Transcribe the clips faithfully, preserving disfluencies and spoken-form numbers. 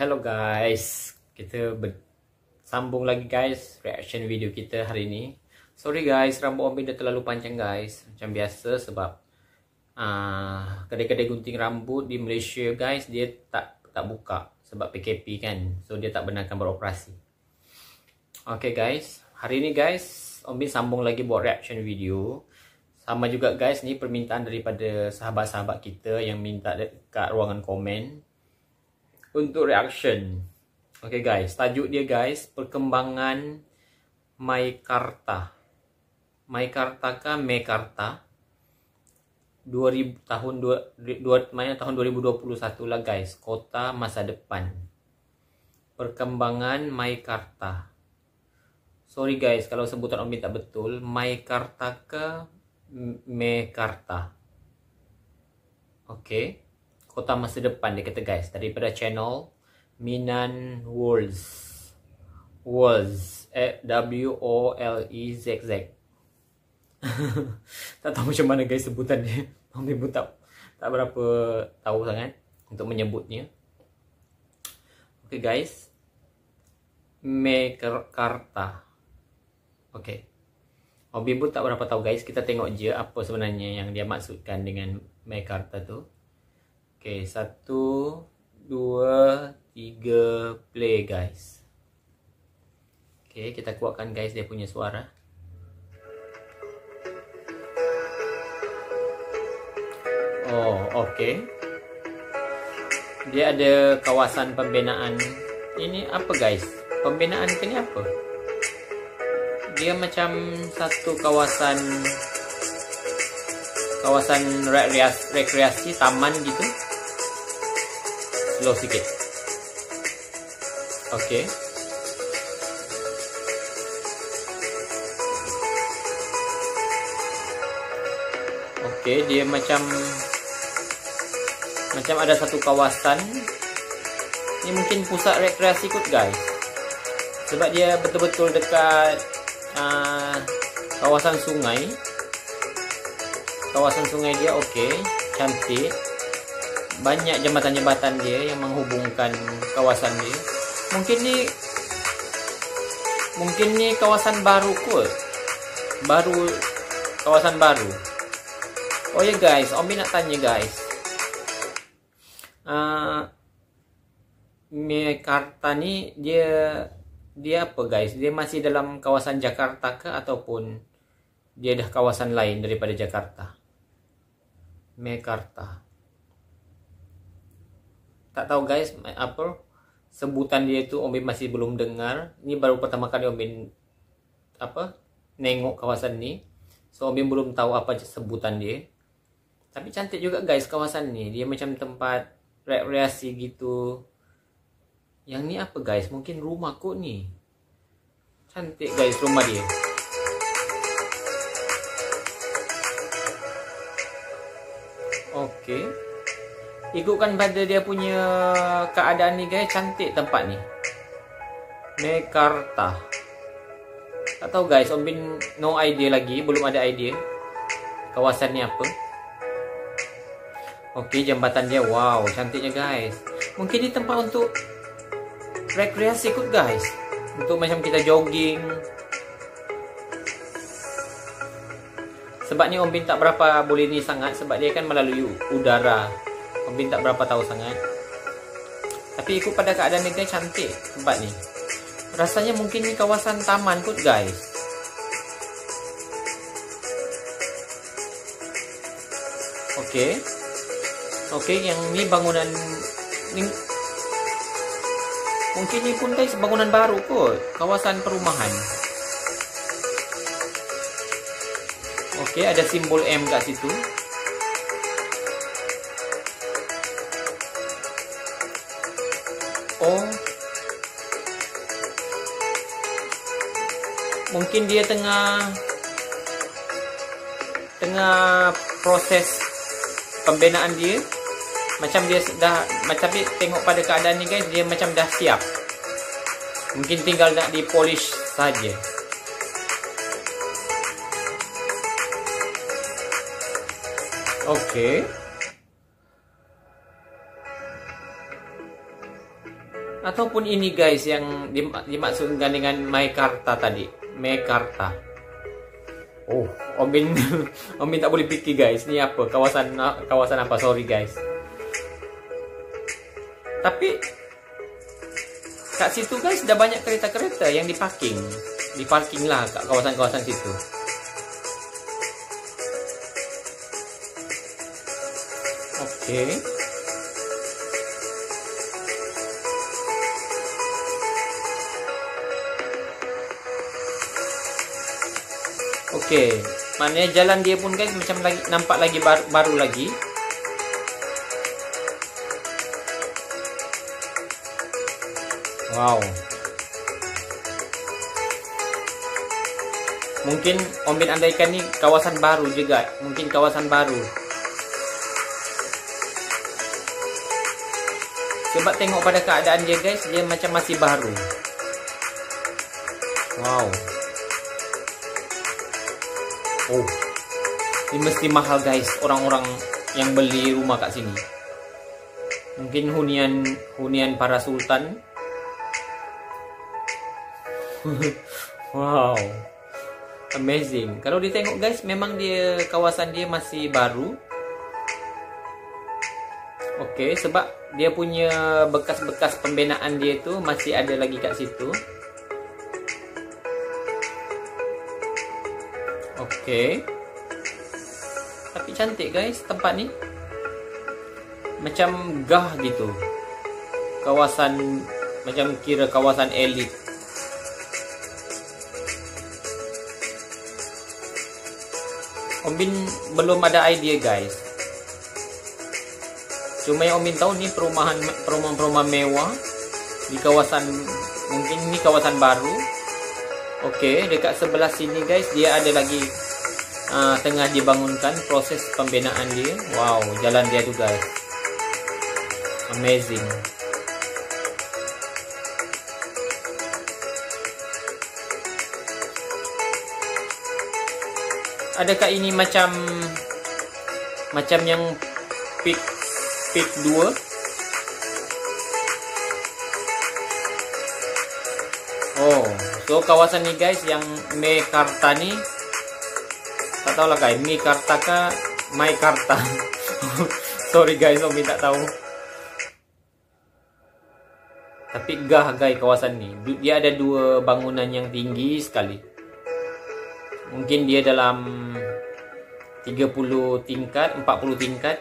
Hello guys, kita sambung lagi guys reaction video kita hari ini. Sorry guys, rambut Om Bin dah terlalu panjang guys, macam biasa sebab uh, kedai-kedai gunting rambut di Malaysia guys dia tak tak buka sebab P K P kan, so dia tak benarkan beroperasi. Okay guys, hari ini guys Om Bin sambung lagi buat reaction video. Sama juga guys, ni permintaan daripada sahabat-sahabat kita yang minta dekat ruangan komen untuk reaction. Okay guys, tajuk dia guys, perkembangan Meikarta. Meikarta kah Mekarta? dua ribu tahun dua, dua mana tahun dua ribu dua puluh satu lah guys, kota masa depan. Perkembangan Meikarta. Sorry guys kalau sebutan Om Bin tak betul, Meikarta ke Mekarta. Okay. Kota masa depan dia kata guys, daripada channel Minan Worlds. Worlds eh, W O L E Z Z. Tak tahu macam mana guys sebutan dia. Om Bin pun tak, tak berapa tahu sangat untuk menyebutnya. Okay guys, Mekarta. Okay, Om Bin pun tak berapa tahu guys. Kita tengok je apa sebenarnya yang dia maksudkan dengan Mekarta tu. Okay, satu, dua, tiga, play guys. Okay, kita kuatkan guys dia punya suara. Oh, okay. Dia ada kawasan pembinaan. Ini apa guys? Pembinaan ke ni apa? Dia macam satu kawasan Kawasan rekreasi, rekreasi taman gitu. Slow sikit. Okay. Okay, dia macam Macam ada satu kawasan. Ini mungkin pusat rekreasi kot guys, sebab dia betul-betul dekat uh, kawasan sungai. Kawasan sungai dia okay, cantik. Banyak jembatan-jembatan dia yang menghubungkan kawasan dia. Mungkin ni Mungkin ni kawasan baru kot. Baru Kawasan baru. Oh ya guys, Om Bin nak tanya guys, uh, Mekarta ni Dia Dia apa guys? Dia masih dalam kawasan Jakarta ke ataupun dia dah kawasan lain daripada Jakarta? Mekarta. Tak tahu guys apa sebutan dia tu, Om Bin masih belum dengar. Ini baru pertama kali Om Bin apa nengok kawasan ni, so Om Bin belum tahu apa sebutan dia. Tapi cantik juga guys kawasan ni. Dia macam tempat rekreasi gitu. Yang ni apa guys? Mungkin rumah kot ni. Cantik guys rumah dia. Okey. Ikutkan pada dia punya keadaan ni guys, cantik tempat ni. Mekarta. Tak tahu guys, Om Bin no idea lagi, belum ada idea kawasan ni apa. Okey, jambatan dia, wow, cantiknya guys. Mungkin ni tempat untuk rekreasi kot guys, untuk macam kita jogging. Sebab ni Om Bin tak berapa boleh ni sangat, sebab dia kan melalui udara. Om Bin tak berapa tahu sangat. Tapi ikut pada keadaan ni guys, cantik tempat ni. Rasanya mungkin ni kawasan taman kot guys. Okey. Okey, yang ni bangunan ni, mungkin ni pun guys bangunan baru kot, kawasan perumahan. Okey, ada simbol M kat situ. Oh, mungkin dia tengah Tengah proses pembinaan dia. Macam dia dah, macam dia tengok pada keadaan ni guys, dia macam dah siap. Mungkin tinggal nak di-polish saja. Okey. Ataupun ini guys yang dim dimaksudkan dengan Meikarta tadi, Meikarta. Oh, Om Bin, Om Bin tak boleh fikir guys. Ini apa? Kawasan kawasan apa? Sorry guys. Tapi kat situ guys dah banyak kereta-kereta yang diparking. Diparking lah kat kawasan-kawasan situ. Oke. Okay. Oke, okay. Maknanya jalan dia pun guys macam lagi nampak lagi baru, baru lagi. Wow. Mungkin Om Bin andaikan ni kawasan baru juga, mungkin kawasan baru. Sebab tengok pada keadaan dia guys, dia macam masih baru. Wow. Oh, ini mesti mahal guys orang-orang yang beli rumah kat sini. Mungkin hunian hunian para sultan. Wow, amazing. Kalau ditengok guys, memang dia kawasan dia masih baru. Oke, okay, sebab dia punya bekas-bekas pembinaan dia tu masih ada lagi kat situ. Oke, okay. Tapi cantik guys tempat ni. Macam gah gitu. Kawasan, macam kira kawasan elit. Om Bin belum ada idea guys. Cuma yang Om Bin tahu ni perumahan perumahan-perumahan mewah di kawasan, mungkin ini kawasan baru. Oke, okay, dekat sebelah sini guys dia ada lagi uh, tengah dibangunkan proses pembinaan dia. Wow, jalan dia tu guys. Amazing. Adakah ini macam macam yang Peak Peak dua? Oh, so kawasan ni guys yang Meikarta ni, tak tahu lah guys, Meikarta kah Meikarta. Sorry guys, Om Bin tak tahu. Tapi gah guys kawasan ni. Dia ada dua bangunan yang tinggi sekali. Mungkin dia dalam tiga puluh tingkat, empat puluh tingkat.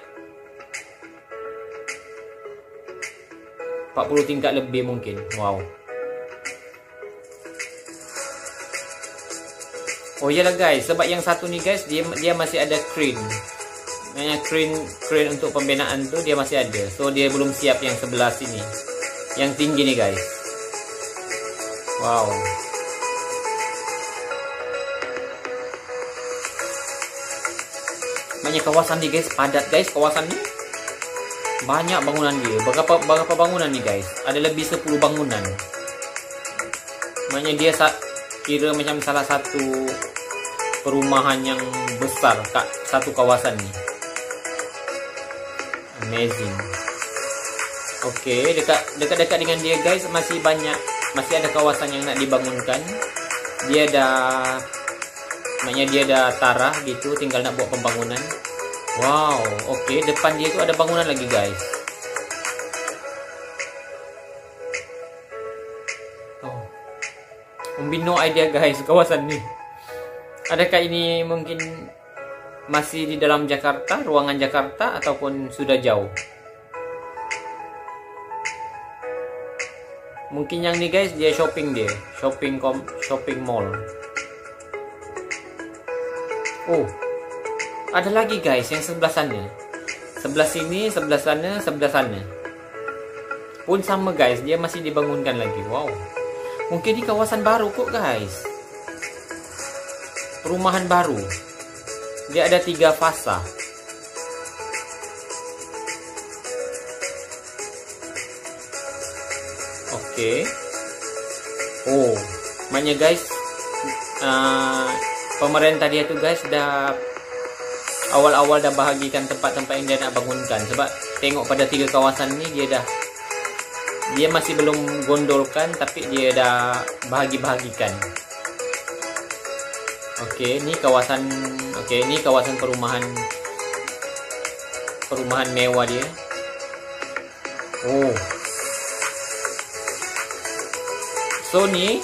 empat puluh tingkat lebih mungkin. Wow. Oh iyalah guys, sebab yang satu ni guys dia dia masih ada crane. Maknanya crane crane untuk pembinaan tu dia masih ada. So dia belum siap yang sebelah sini. Yang tinggi ni guys. Wow. Maknanya kawasan ni guys padat guys, kawasan ni banyak bangunan dia. Berapa berapa bangunan ni guys? Ada lebih sepuluh bangunan. Maknanya dia kira macam salah satu perumahan yang besar kat satu kawasan ni. Amazing. Okey, dekat dekat-dekat dengan dia guys masih banyak, masih ada kawasan yang nak dibangunkan. Dia dah, maknanya dia dah tarah gitu, tinggal nak buat pembangunan. Wow, okey, depan dia tu ada bangunan lagi guys. Oh, Om Bin no idea guys kawasan ni. Adakah ini mungkin masih di dalam Jakarta, ruangan Jakarta, ataupun sudah jauh? Mungkin yang ni guys dia shopping dia, shopping kom, shopping mall. Oh, ada lagi guys yang sebelah sana. Sebelah sini, sebelah sana, sebelah sana. Pun sama guys, dia masih dibangunkan lagi. Wow. Mungkin di kawasan baru kok guys. Perumahan baru. Dia ada tiga fasa. Oke. Oh, maknanya guys, uh, pemerintah dia tuh guys dah awal-awal dah bahagikan tempat-tempat yang dia nak bangunkan. Sebab tengok pada tiga kawasan ni dia dah dia masih belum gondolkan, tapi dia dah bahagi-bahagikan. Oke, ini kawasan oke, ini kawasan perumahan perumahan mewah dia. Oh. So ni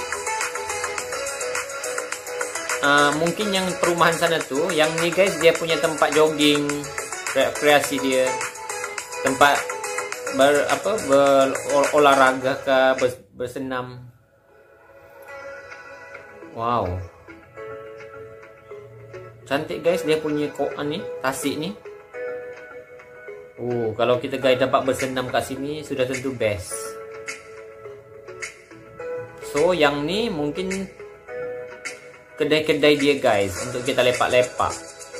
uh, mungkin yang perumahan sana tuh, yang ni guys, dia punya tempat jogging, rekreasi dia, tempat ber apa berolahraga ke bersenam. Wow, cantik guys dia punya koan ni, tasik ni. Oh, kalau kita guys dapat bersenam kat sini sudah tentu best. So yang ni mungkin kedai-kedai dia guys, untuk kita lepak-lepak.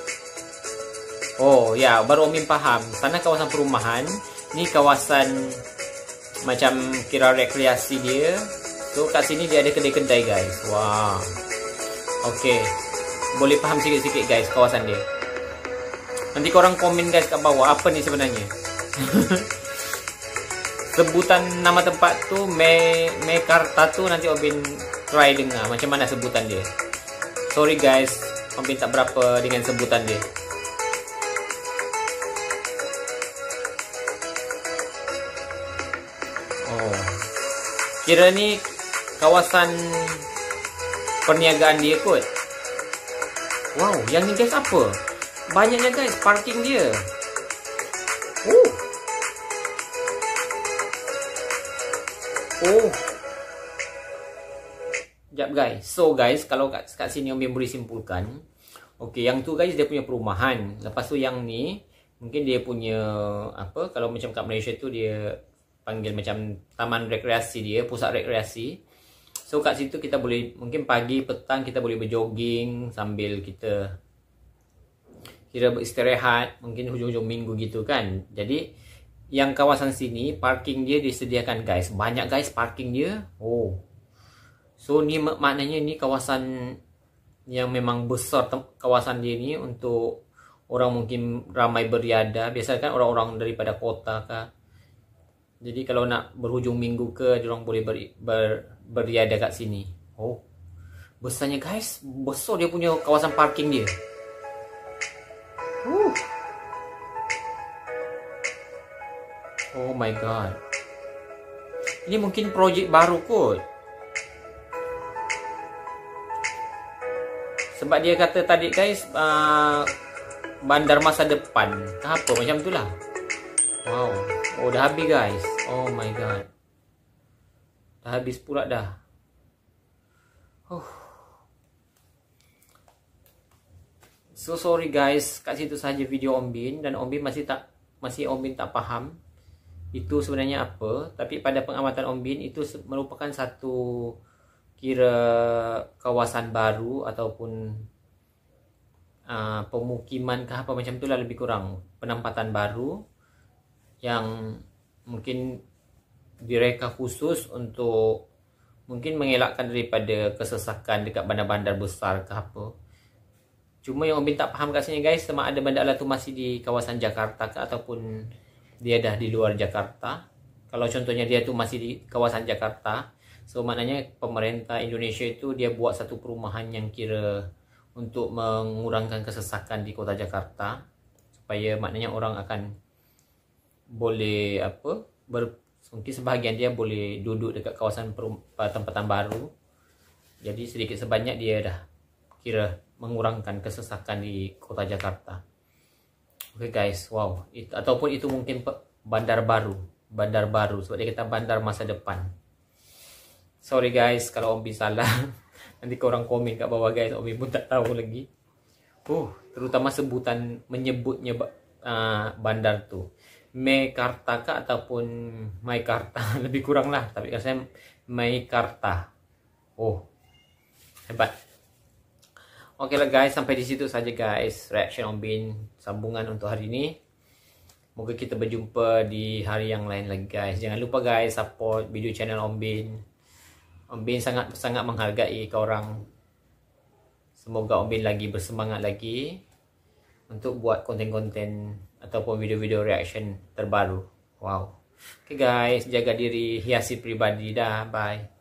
Oh ya, baru Omin paham, sana kawasan perumahan, ni kawasan macam kira rekreasi dia. So kat sini dia ada kedai-kedai guys. Wah, okay, boleh paham sikit-sikit guys kawasan dia. Nanti korang komen guys kat bawah, apa ni sebenarnya. Sebutan nama tempat tu Me Mekarta tu nanti Omin try dengar macam mana sebutan dia. Sorry guys, Omin tak berapa dengan sebutan dia. Oh, kira ni kawasan perniagaan dia kot. Wow, yang ni guys apa? Banyaknya guys parking dia. Oh. Oh. Sekejap guys. So guys, kalau kat, kat sini Omin boleh simpulkan. Okay, yang tu guys dia punya perumahan. Lepas tu yang ni mungkin dia punya apa, kalau macam kat Malaysia tu dia panggil macam taman rekreasi dia, pusat rekreasi. So kat situ kita boleh, mungkin pagi petang kita boleh berjogging sambil kita kira beristirahat, mungkin hujung-hujung minggu gitu kan. Jadi yang kawasan sini parking dia disediakan guys, banyak guys parking dia. Oh, so ni mak maknanya ni kawasan yang memang besar, kawasan dia ni untuk orang mungkin ramai beriadah. Biasanya kan orang-orang daripada kota kah. Jadi kalau nak berhujung minggu ke, diorang boleh ber, ber, beriadah kat sini. Oh, besarnya guys, besar dia punya kawasan parking dia. Uh. Oh my god, ini mungkin projek baru kot. Sebab dia kata tadi guys, uh, bandar masa depan apa macam tu lah. Wow. Oh, dah habis guys. Oh my god, dah habis pula dah. Oh. So sorry guys, kat situ saja video Omin, dan Omin masih tak masih Omin tak faham itu sebenarnya apa. Tapi pada pengamatan Omin itu merupakan satu kira kawasan baru ataupun uh, pemukiman kah apa macam itulah, lebih kurang penampatan baru yang mungkin direka khusus untuk mungkin mengelakkan daripada kesesakan dekat bandar-bandar besar ke apa. Cuma yang Omin tak faham kat sini guys, sama ada bandar tu masih di kawasan Jakarta ke ataupun dia dah di luar Jakarta. Kalau contohnya dia tu masih di kawasan Jakarta, so maknanya pemerintah Indonesia itu dia buat satu perumahan yang kira untuk mengurangkan kesesakan di kota Jakarta, supaya maknanya orang akan boleh apa ber, mungkin sebahagian dia boleh duduk dekat kawasan tempatan baru. Jadi sedikit sebanyak dia dah kira mengurangkan kesesakan di kota Jakarta. Oke okay guys, wow, itu, ataupun itu mungkin bandar baru, bandar baru sebab dia kata bandar masa depan. Sorry guys kalau Omin salah. Nanti korang komen kat bawah guys, Omin pun tak tahu lagi. Uh, terutama sebutan menyebutnya uh, bandar tu. Mekarta kah ataupun Maikarta, lebih kurang lah, tapi rasanya Maikarta. Oh, hebat. Oke lah guys, sampai di situ saja guys reaction Omin sambungan untuk hari ini. Moga kita berjumpa di hari yang lain lagi guys. Jangan lupa guys support video channel Omin. Omin sangat sangat menghargai korang. Semoga Omin lagi bersemangat lagi untuk buat konten-konten ataupun video-video reaction terbaru. Wow. Oke guys, jaga diri, hiasi pribadi dah. Bye.